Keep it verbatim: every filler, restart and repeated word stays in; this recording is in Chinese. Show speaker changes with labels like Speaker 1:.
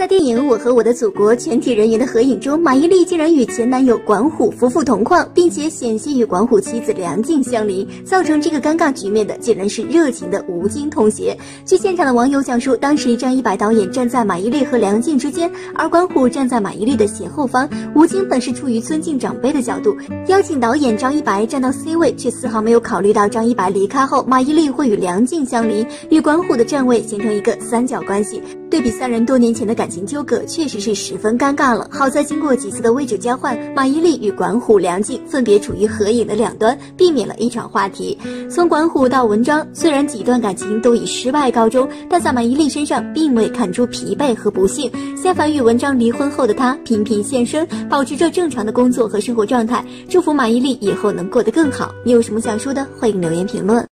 Speaker 1: 电影《我和我的祖国》全体人员的合影中，马伊琍竟然与前男友管虎夫妇同框，并且险些与管虎妻子梁静相离。造成这个尴尬局面的，竟然是热情的吴京同学。据现场的网友讲述，当时张一白导演站在马伊琍和梁静之间，而管虎站在马伊琍的斜后方。吴京本是出于尊敬长辈的角度，邀请导演张一白站到 C 位，却丝毫没有考虑到张一白离开后，马伊琍会与梁静相离，与管虎的站位形成一个三角关系。对比三人多年前的感情纠葛，确实是十分尴尬了。好在经过几次的位置交换，马伊琍与管虎、梁静分别处于合影的两端，避免了一场话题。从管虎到文章，虽然几段感情都以失败告终，但在马伊琍身上并未看出疲惫和不幸。相反，与文章离婚后的她频频现身，保持着正常的工作和生活状态。祝福马伊琍以后能过得更好。你有什么想说的？欢迎留言评论。